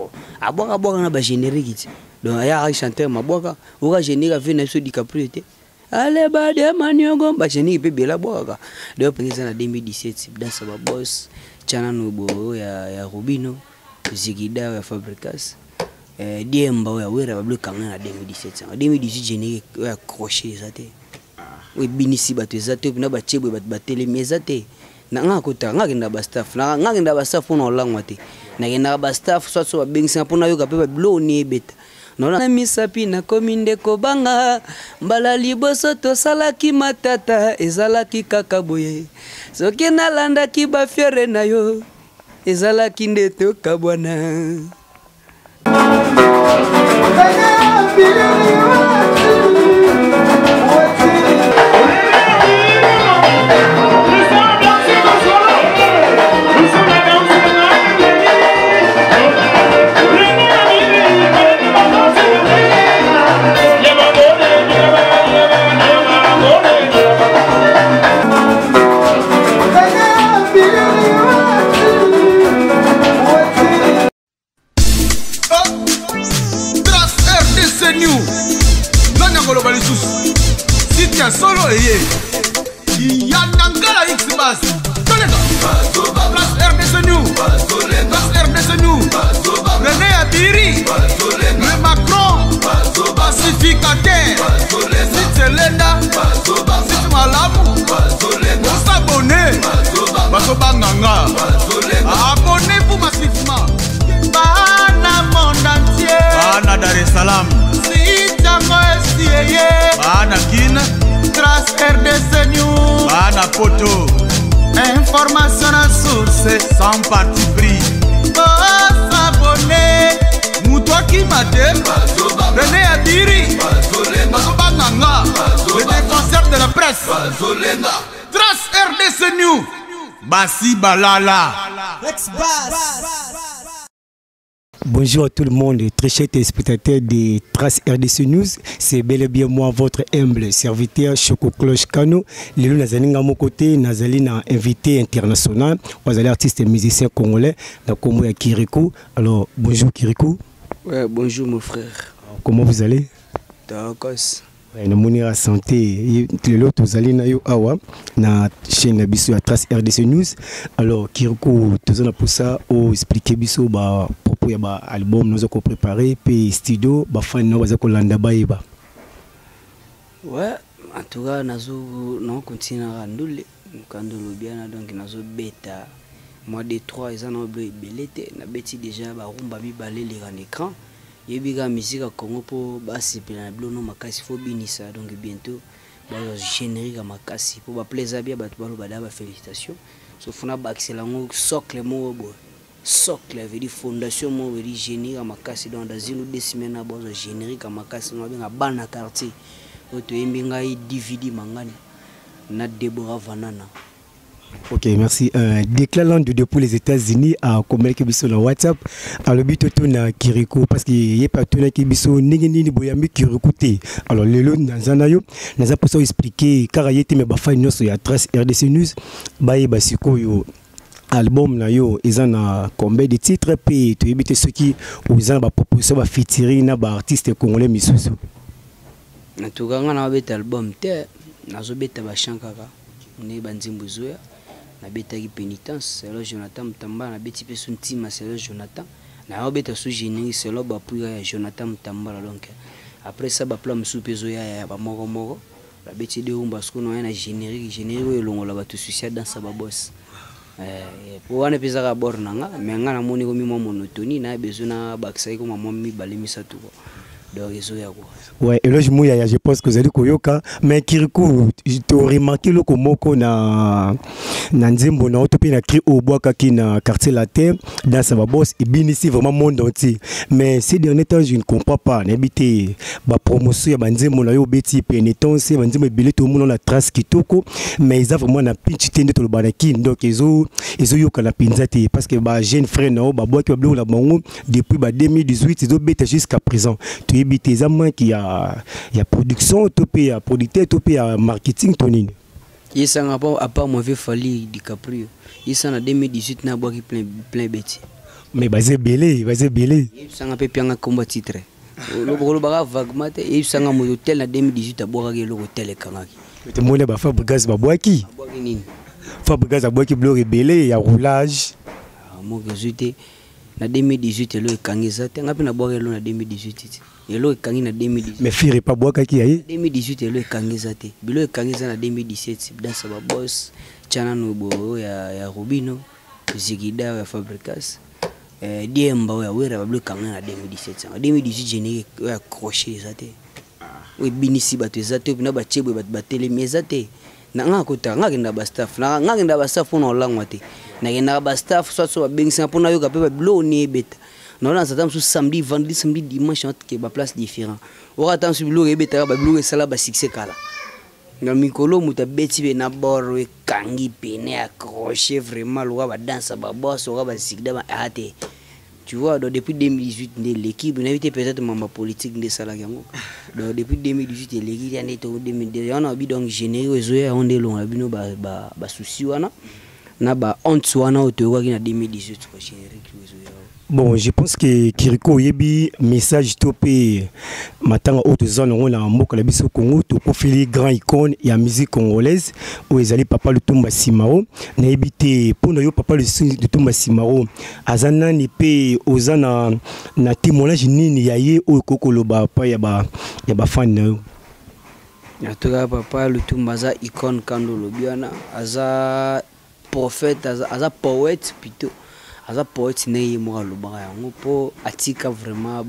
aboka na ba générique donc aya chanteur maboka oka générique fait na so DiCaprio te ale ba de maniogo ba générique pe bela boka donc président na 2017 dans sa boss chana no bo ya Robino Zigida ya Fabricas Diemba ya wera ba bloka na 2017 en 2018 générique ya crochet ça te we binisi bato ezate na ba chebwe ba tele mezate na ngakota ngakenda ba staff na ngakenda ba staff na olangwa te na ngenda ba staff so ba bengisa pona yoka pe ba bloni ebeta nona misapi na kominde ko banga mbala liboso to salaki matata ezalaki kaka boye soki nalanda ki ba fiere na yo ezalaki ndeto kabwana solo eye yanangala xbas tolega place RDC New place RDC New René Abiri le Macron pacificateur Selena Sit Malamu s'abonner basobanganga abonnez-vous massivement bana monde entier bana Dar es Salaam sitango esiye bana Kina Trace RDC News bana Poto information à source sans parti pris s'abonner Moutoua qui m'a dit René Abiri Basobanganga le défenseur de la presse Trace RDC News Bassi Balala Bonjour à tout le monde, très chers téléspectateurs de Trace RDC News. C'est bel et bien moi, votre humble serviteur Choco Cloche Kano. Lelo Nazali à mon côté, Nazali na invité international. Vous allez artiste et musicien congolais, la Congo ya Kirikou. Alors, bonjour Kirikou. Ouais, bonjour mon frère. Comment vous allez? D'accord. Ouais, na moni la santé. Lelo tozali na yo awa na chaîne biso ya Trace RDC News. Alors Kirikou, tozana pour ça ou expliquer biso ba propos ya ba album nous avons préparé puis studio ba fan no baza ko landa bayiba. Ouais, en tout cas nazo non continue à ndule kandolo bien donc nazo beta mois de 3 ils en ont belete na beti déjà ba rumba mi balé en écran. Yebiga musique à Congo pour basi pela blono makasi fo binisa donc bientôt ba générique à makasi pour ba plaisir bien ba balo ba félicitations so fona ba excellent socle mo bo socle veut dire fondation mo veut dire générique à makasi donc dans une ou 2 semaines à base générique à makasi no bien bana quartier oto embinga i DVD mangani na Deborah Vanana. Ok, merci. Déclarant depuis les États-Unis à communiquer sur le WhatsApp, à le but de na Kirikou parce qu'il y a pas tout qui biso ningeni boyami Kirikou te. Alors le lot nazanayo, naza pour ça expliquer car yete me ba fa nyos ya Trace RDC News, baye basiko yo album na yo ezana combien de titres puis tu éviter ceux qui ont ba proposition ba featuring na ba artiste congolais misusu. Na tuganga na beta album te, nazo beta ba shankaka. Ne banzimbu zoya. Na beta ki pénitence c'est là Jonathan Mtamba na beti pe son team c'est là Jonathan na beta sous génie c'est là ba puya Jonathan Mtamba donc après ça ba plan sous peso ya ba moko la beti de umba sko no na générique elongo la ba to social dans sa ba boss pour wana pesa ka bor nanga mais nga na moni ko mi mo monotonie na besoin na bakisa ko maman mi balimisa tout donc ils ont ouais et là je pense que vous allez koyoka mais Kirikou tu as remarqué le komoko na nzembo na autopi na cri au bois kaki na quartier latin dans sa boss et bien ici vraiment monde entier mais ces derniers temps je ne comprends pas n'habiter ba promotion ya banzembo na yo beti pénitence banzembo belé tout le monde la trace kitoko mais ils ont vraiment na pinch tende to le banakin donc ils ont yoka la pinzate parce que ba jeune frère na ba bois ki ba la bango depuis ba 2018 ils ont bêté jusqu'à présent tu tes amants qui a production topé à producteur topé à marketing tonine il s'en a pas à part moi fait fallu DiCaprio il s'en a 2018 n'a pas plein bêtis Mais basé belé, basé belé. Sanga pe pianga combat titre. Le baga vaguement et sanga mo hotel na 2018 aboka ke le hotel kangaki. Mais tout le monde ba Fabregas ba boaki. Aboki nini? Fabregas ba boaki blog belé ya roulage. Mo ke zute na 2018 le kangisa te ngapi na boka le na 2018. Elo kangi na 2018. Mais fire pas boaka ki aye. 2018 elo kangisa te. Bilo kangisa na 2017 dansa ba boss chana no bo ya Rubino, Zigida ya Fabregas. Diemba ya wera ba bloka na 2017. 2018 générique ya crochet zate. We binisi bato zate bina ba chebwe ba telemi zate. Na nga kota nga kenda ba staff. Na nga kenda ba staff na olangwa te. Na kenda ba staff soit ba bengisa pona yo ka pe ba blo ni beta. Na on s'attend sur samedi, vendredi, samedi, dimanche qui ba place différent. On attend sur blo beta ba blo sala ba succès kala. Na mikolo muta beti be na bor we kangi pene accroché vraiment lo ba danse ba boss o ba sigda ba ate. Tu vois, donc depuis 2018 l'équipe n'a été peut-être membre politique de Salagango. Donc depuis 2018 l'équipe a été au 2019 on a bi donc généreux on est long abino ba souci wana na ba honte wana au to wa na 2018 ko générique. Bon, je pense que Kiriko yebi message topé matanga autre zone on a mboka la biso Congo to profili grand icône ya musique congolaise où ezali papa Lutumba Simao na ebité pona yo papa Lutumba Simao azana ni pe ozana na témoignage nini ya ye o kokoloba pa ya ba fan na yo. Atoka papa Lutumba za icône kando lobiana aza prophète aza poète plutôt. Aza poète né moi le bas yango po atika vraiment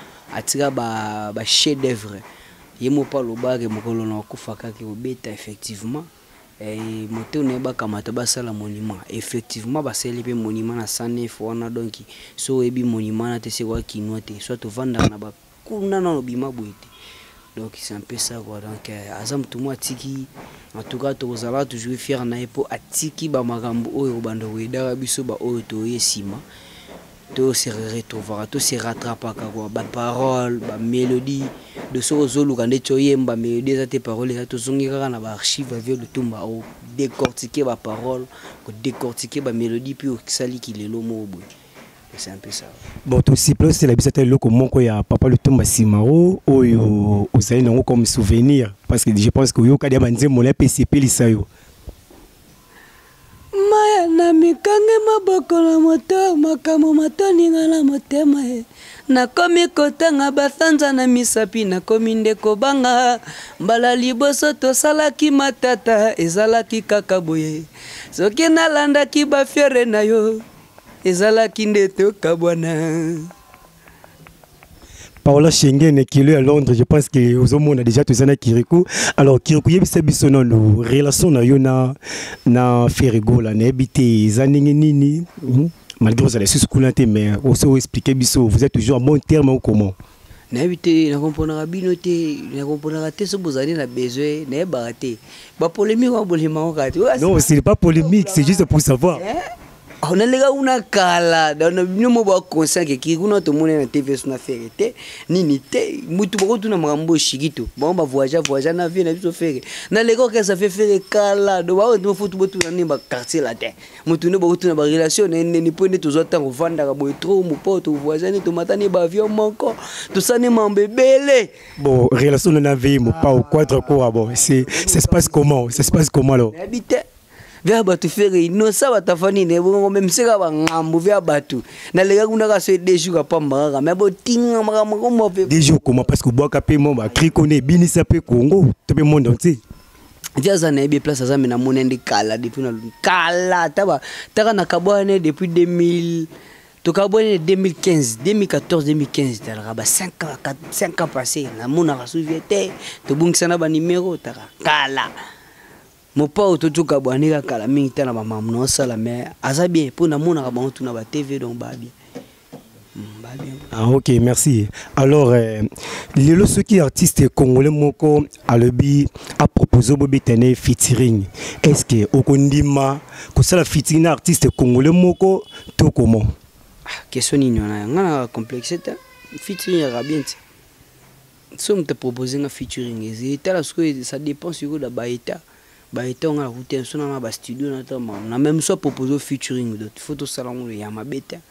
ba chef d'œuvre yemo pa lo bas ke mokolo na kufaka ke obeta effectivement et moto ne ba kamata ba sala monument effectivement ba seli pe monument na 109 wana donc so ebi monument na te se wa kinwa te soit to vanda na ba kuna na bima boite donc c'est un peu ça quoi donc azam tout moi tiki en tout cas to zala toujours fier na epo atiki ba makambo oyo bando weda biso ba oyo to yesima to se retrouver to se rattraper quoi ba parole ba mélodie de so zolu kande choyemba mélodie za te paroles za to zongi kaka na ba archive avec le tumba o décortiquer ba parole ko décortiquer ba mélodie puis o sali ki lelo mo boy. C'est un peu ça. Bon, tout si plus c'est la bisate loko moko ya papa Lutumba Simao oyo osali nango comme souvenir parce que je pense que yo kadia banze mola PCP lisayo. Maya na mikange maboko na moto makamo matoni ngala motema e nakomi kotanga basanza na misapi nakomi ndeko banga mbala liboso tosalaki matata ezalaki kaka boye soki nalandaki bafiere na yo ezala kinde to kabwana. Paola Schengen qui est à Londres, je pense que aux hommes on a déjà tous un Kiriko. Alors Kiriko yebise biso no relation na yo na Ferrigo la nebité zaningi nini malgré vous allez sous coulante mais aussi expliquer biso vous êtes toujours en bon terme ou comment? N'habité na comprendre binoté na comprendre te so bozali na besoin na baraté. Ba polémique on bolima on kati. Non, c'est pas polémique, c'est juste pour savoir. On a les gars una kala dans nous mo ba conscient que qui kuna to mona na TV suna faire te nini te mutu boko tuna mambo shikito ba voyager na vie na biso faire na les gars que ça fait faire kala do ba to foot botu na nimba quartier la te mutu ne boko tuna ba relation ni point to zota ko vanda ka boy trop mo pote voisin ni to matani ba avion manko tout ça ni mambebele bon relation na vie mo pas au quadre quoi bon c'est ça se passe comment alors habite via batu fere inosa batafani ne bongo même seka ba ngambu via batu na lega kuna ka so 2 jours pa mbaka mais bo tinga maka mo pe 2 jours comment parce que boaka pe mo ba krikone binisa pe Congo to pe monde entier dia za na ebe place za na monende kala depuis na kala taba taka na kabone depuis 2000 to kabone 2015 2014 2015 tala ba 5 ans passés na mona ka souviete to bungisa na ba numéro taka kala mon père tout cas bonne kala mingi tana ba mamno sala mais aza bien pour na mona ba tuna ba TV donc ba bien. Ah ok merci. Alors lelo ce qui artiste congolais moko alobi a proposé bobi tene featuring. Est-ce que okondima ko sala featuring artiste congolais moko to comment? Question ni on a ngana complexité featuring ya bien. Si on te propose un featuring ça dépend sur la baïta. Baïta on a route on a ba studio na même soit proposer featuring de photo salon ya mabeta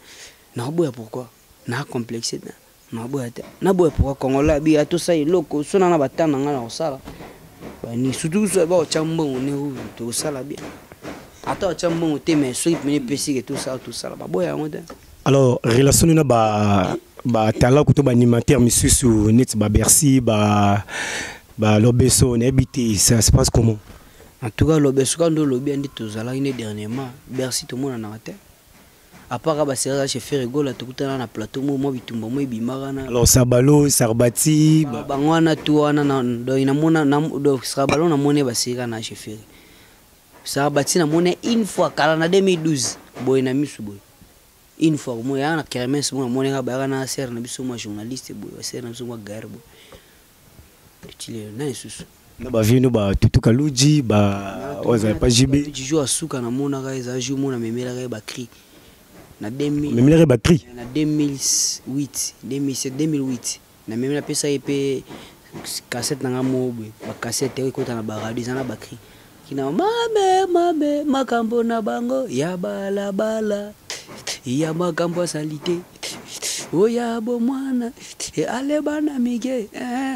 naboya pourquoi na complexé naboya te naboya pourquoi Congolais bi ato sa iloko sona na batana ngana osala ni surtout so ba chambongo ne hu to sala bien ata chambongo te mais so ipene pesi que tout ça baboya ngote. Alors relation na ba talent ko to ba animateur misusu net ba Bercy ba Lobeso na habité, ça se passe comment? En tout cas Lobeso quand lobi andi to zala ine dernièrement Bercy to mona na te. À part ba sera chef rigolo to kutana na plateau mo bitumba mo bimara na. Alors Sabalo Sarbati bangwana tu wana na do ina mona na do Sabalo na mone ba sera na chef. Sarbati na mone une fois kala na 2012 boy na misu boy. Une fois mo ya na kermesse mo mone ga ba na ser na biso mo journaliste boy ser na biso mo garbo. Chile na isusu. Na ba vino ba tutu kaluji ba oza pa jibe. Tu joues à souka na mona ga za jou mona memela ga ba cri. Na 2000 memela ga ba cri. Na 2008, 2007, 2008. Na memela pesa epé cassette na ngamo boy. Ba cassette e ko ta na ba radio za na ba cri. Kina mame makambo na bango ya bala ya makambo salite. Oya bo mwana ale bana mige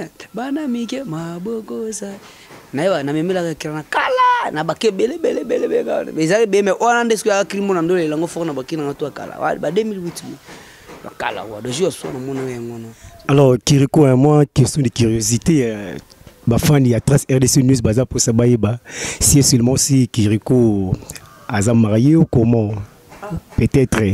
mabokosa na memela ka kirana kala na bakebele bele bezali be me ona ndesko ya krimo na ndole lango fona bakina na to kala ba 2008 kala wa de jour so na mona ngono. Alors Kiriko et moi, question de curiosité, ma fan il y a trace RDC News baza pour ça baïba si seulement si Kiriko a marié ou comment peut-être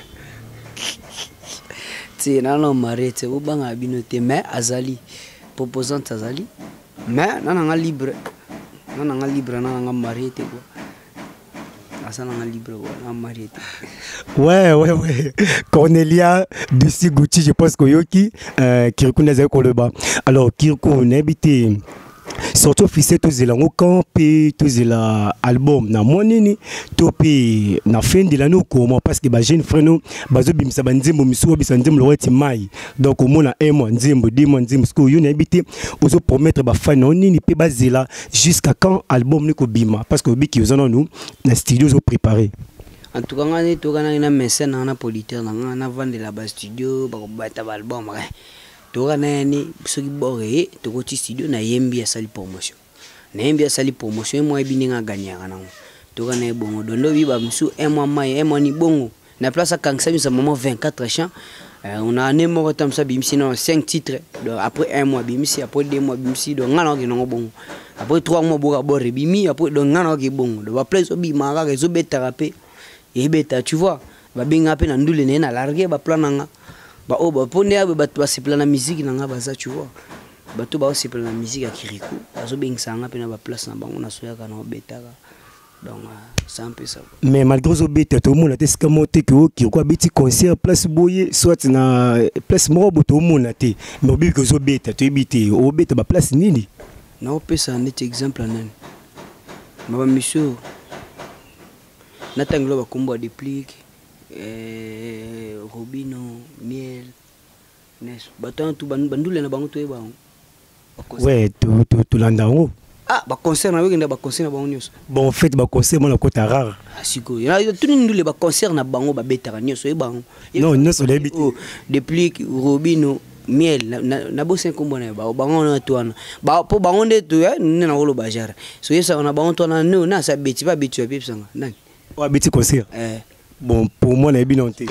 c'est non marié c'est au bang abinoté mais azali proposante azali mais nananga libre nananga marié te quoi asana libre quoi marié te. Ouais Cornelia d'ici Gucci je pense que yoki Kiriko nazali ko le bas. Alors Kiriko on habité surtout officiel tous les langues campé tous les albums na monini topi na fin de l'année comment parce que ba jeune frère nous bazo bimisa banzembo misuwa bisanzembo le weti mai donc au moins un mois nzembo 2 mois nzembo ce que you n'habité ozo promettre ba fan nini pe bazela jusqu'à quand album ni ko bima parce que biki ozana nous na studio zo préparé. En tout cas ngani to kana ina mécène na politeur na vendre la ba studio ba ko bata ba album toka nani soki bore tokoti studio na yembi ya sali promotion na yembi ya sali promotion moi bininga ganyaka nango toka na bongo dondo biba musu un mois mai un mois ni bongo na place kangsa bisa maman 24 chants on a un mois comme ça bimsi non 5 titres donc après un mois bimsi après 2 mois bimsi donc ngana ki nango bongo après 3 mois boka bore bimi après donc ngana ki bongo donc ba place obi mara rezo beta rapé et beta tu vois ba binga pe na ndule na larguer ba plananga ba o ba pone ya ba to sepla na musique na nga baza tu vois ba to ba sepla na musique ya Kiriko azo bengisa nga pe na ba place na bango na soya kana obetaka donc c'est un peu ça. Mais malgré zo beta to mona te ska monter que Kiriko abiti concert place boye soit na place moko to mona te mais obi que zo beta to ebite o beta ba place nini na o pesa net exemple nani ma monsieur na tanglo ba kombo déplique Robino, Miel, Nes, Batan, tout bandule na bango to e bango. Ouais, tout l'andango. Ah, ba concert na wengenda ba concert na bango nyos. Bon, en fait, ba concert mo na kota rare. Asiko. Ya tout ndule ba concert na bango ba betaka nyos e bango. Non, non so débit. Déplique Robino, Miel na bo 5 kombo na ba bango na to wana. Ba po bango nde to ya nne na holo bajara. So yesa na bango to na no na sa beti ba beti ya pipsanga. Nani? Wa beti concert. Bon, pour moi, na binonté.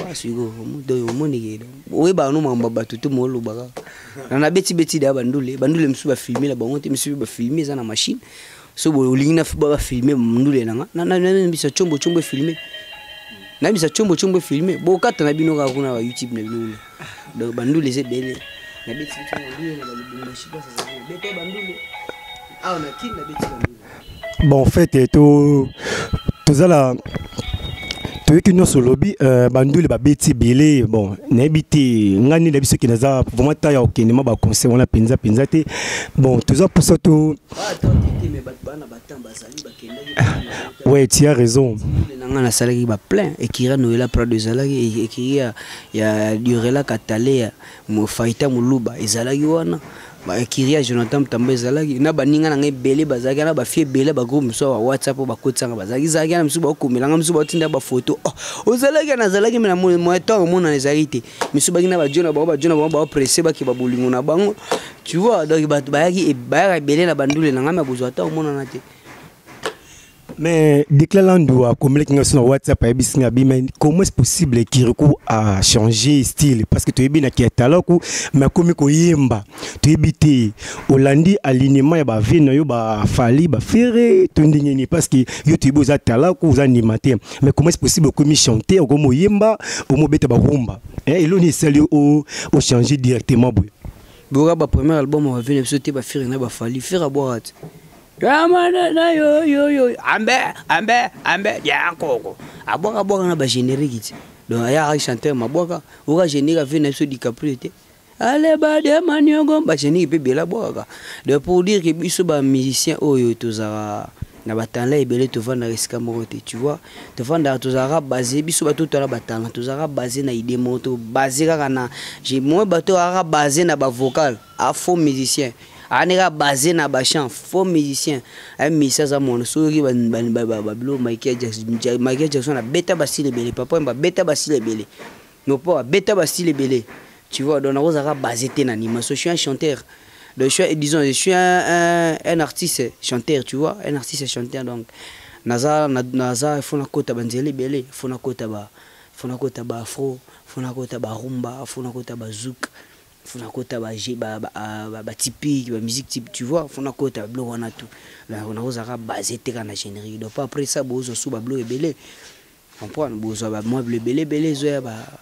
Oui, bah, nous, on va tout le monde. On a bêti de bandule. Bandule, me suis filmé la banque, me suis filmé dans la machine. So, on ligne na filmé, bandule, na bisa chombo filmé. Na bisa chombo filmé. Bon, quand on a bino na YouTube, na bino. Donc, bandule, c'est belle. Na bêti bandule, na bandule, je sais pas ça. Bêti bandule. Ah, on a qui na bêti bandule. Bon, en fait, tout ça là. Que nous sur lobby bandule ba beti belé bon n'habité ngani la biso qui naza vraiment ta ya okenema ba conseil on a penza te bon tout ça pour ça tout ouais tu as raison na salaki ba plein et qui Noël pra de salaki et qui ya durela katale mo faita muluba ezalaki wana ba kiria Jonathan Tamba ezalaki na baninga na ngai belé bazaki na ba fie belé ba groupe so WhatsApp ba kotsanga bazaki zaki na misuba komelanga misuba tinda ba photo ozalaki na zalaki na mo to mona ezalite misuba kina ba jona ba pressé ba ki ba bolingo na bango tu vois donc ba yaki ba belé na bandule na ngama bozwa ta mona na te. Mais déclarant à communiquer sur WhatsApp, comment est-ce possible Kirikou a changé style? Parce que tu es bien qui est talaku, mais comme ko yemba, tu es bité Hollandi alignement ya ba vino yo ba fali ba ferré tondingeni parce que yo tu boza talaku aux animateur. Mais comment est-ce possible comme chanter au comme yemba au mo beta ba rumba? Et il on est sérieux au changer directement boy. Boga ba premier album on va venir sauter ba ferré na ba fali faire à boire. Yo ambe ya koko aboka na ba générique donc ya chanteur maboka oka générique vient sur DiCaprio te ale ba de maniogo ba générique pe bela boka de pour dire que biso ba musicien oyo tozara na batala ebele to vanda risika morote tu vois to vanda tozara basé biso bato to la batala tozara basé na idée moto basé kaka na j'ai moi bato ara basé na ba vocal a faux musicien anera basé na ba chant faux musicien un musicien za mon soki ba blo Michael Jackson na beta basile belé papa ba beta basile belé non pas beta basile belé tu vois donc on a basé té na animation je suis un chanteur donc je suis un artiste chanteur tu vois un artiste chanteur donc naza fona kota banzele belé fona kota ba afro fona kota ba rumba fona kota ba zouk fona kota ba typique ba musique type tu vois fona kota blo wana tout là on a osaka basé te kana générique donc après ça bozo sou ba blo ebele comprendre bozo ba moi belé zo ya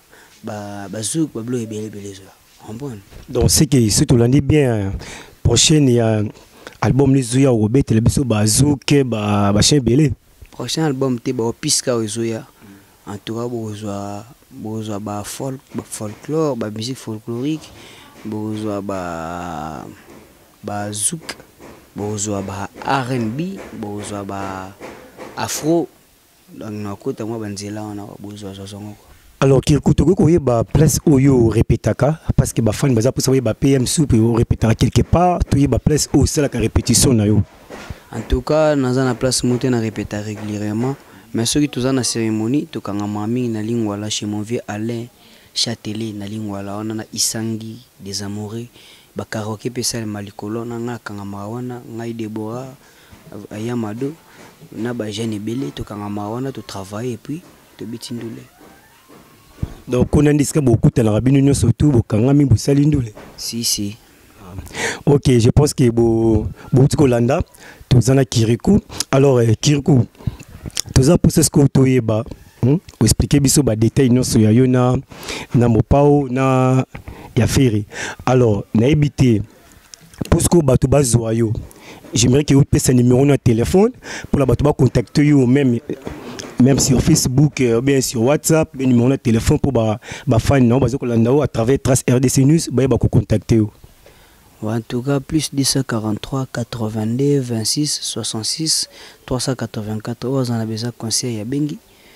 ba zouk ba blo ebele zo comprendre. Donc c'est que surtout l'on dit bien prochain il y a album les zoya au bet le biso ba zouk ba chien belé prochain album te ba piska o zoya en tout cas bozo ba folklore ba musique folklorique bozo ba zouk bozo ba R&B bozo ba afro donc na kota moi banzela on a bozo zongo. Alors Kirikou to ko yeba place oyo répétaka parce que ba fan baza pour savoir ba PM soupe o répétera quelque part to yeba place o c'est la répétition na yo. En tout cas naza na place monter na répéter régulièrement. Mais ceux qui sont dans la cérémonie, tu as mamie na lingwala chez mon vieux Alain Châtelet na lingwala on a Isangi des amoureux ba karaoke pesa malikolo na nga kangama wana ngai Deborah Ayamado na ba jeune belé to kangama wana to travailler et puis to bitindule. Donc on a dit que beaucoup de la rabine surtout bokangami busali ndule. Si. OK, je pense que beaucoup Landa tous en Kirikou. Alors Kirikou tous ça pour ce que tu yeba expliquer biso ba détail non so ya yona na mopao na ya feri. Alors na ebité pour ce que bato bazwa yo j'aimerais que vous passe un numéro de téléphone pour la bato ba contacter yo même sur Facebook ou bien sur WhatsApp le numéro de téléphone pour ba fan non bazo kolanda à travers Trace RDC News ba contacter yo. En tout cas, plus 1043 82 26 66 384. On a besoin de conseils à Bengi.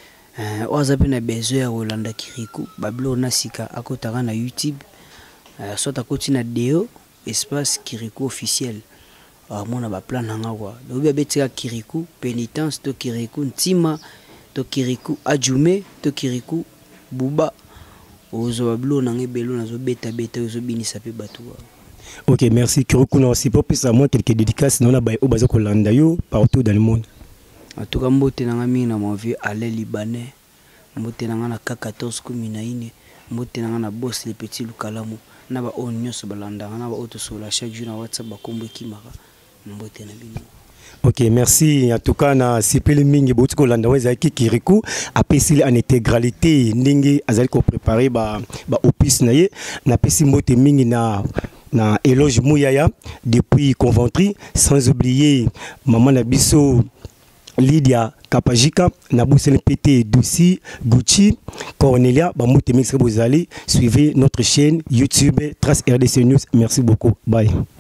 On a besoin de Rolanda Kirikou. Bablo Nasika à côté na YouTube. Soit à côté na Deo espace Kirikou officiel. Mon a plan nangawa. Donc betika Kirikou pénitence to Kirikou Ntima to Kirikou Adjume to Kirikou Buba. Ozo bablo nange belo nazo beta ozo binisa pe batuwa. OK, merci. Kirikou na aussi pour plus à moi quelques dédicaces non na ba o bazo kolanda yo partout dans le monde. En tout cas mbote nanga mingi na mon vieux Alain Libanais. Mbote nanga na K14 14 mbote nanga na boss les petits Lukalamu na ba onnyos balanda na ba auto sur la chaque jour na WhatsApp ba kombo kimaka mbote na bino. OK, merci. En tout cas na sipeli mingi botu kolanda weza Kirikou apesi en intégralité ndenge azali ko préparer ba opus na ye na pesi mbote mingi na Éloge Mouyaya depuis Coventry, sans oublier maman Nabiso Lydia Kapajika, Naboussel PT Douci, Gucci, Cornelia, Bamouté Mix Bozali. Suivez notre chaîne YouTube Trace RDC News. Merci beaucoup. Bye.